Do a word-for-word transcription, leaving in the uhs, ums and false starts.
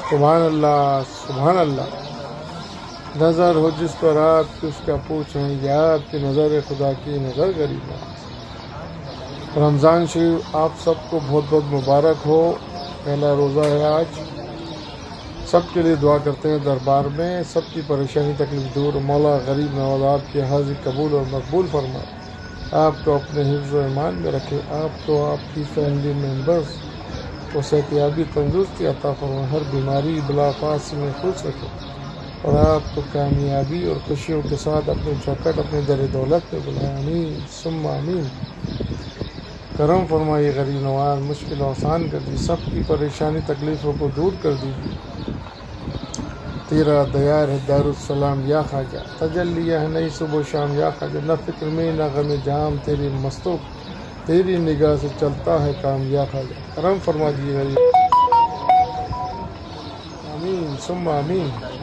سبحان اللہ سبحان اللہ۔ نظر ہو جس پر آپ کی اس کا پوچھیں، یا آپ کی نظر خدا کی نظر غریب نواز۔ رمضان شریف آپ سب کو بہت بہت مبارک ہو۔ پہلا روزہ ہے آج، سب کے لیے دعا کرتے ہیں دربار میں، سب کی پریشانی تکلیف دور، مولا غریب نواز آپ کی حاضری قبول اور مقبول فرمائے، آپ کو اپنے حفظ و ایمان میں رکھے، آپ کو آپ کی فیملی ممبرز کو صحتیابی تندرستی عطا فرمائے، ہر بیماری بلا فاس سے محفوظ رکھے، اور آپ کو کامیابی اور خوشیوں کے ساتھ اپنے چوکٹ اپنے در دولت میں بلائے، آمین ثم آمین۔ کرم فرمائیے غریب نواز، مشکل آسان کر دی، سب کی پریشانی تکلیفوں کو دور کر دیجیے۔ تیرا دیار ہے دار السلام یا خواجہ، تجلیہ ہے نئی صبح و شام یا خواجہ، نہ فکر میں نہ غم جام، تیری مستوں تیری نگاہ سے چلتا ہے کام یا خواجہ، کرم فرما دیجیے غریب، آمین ثم آمین۔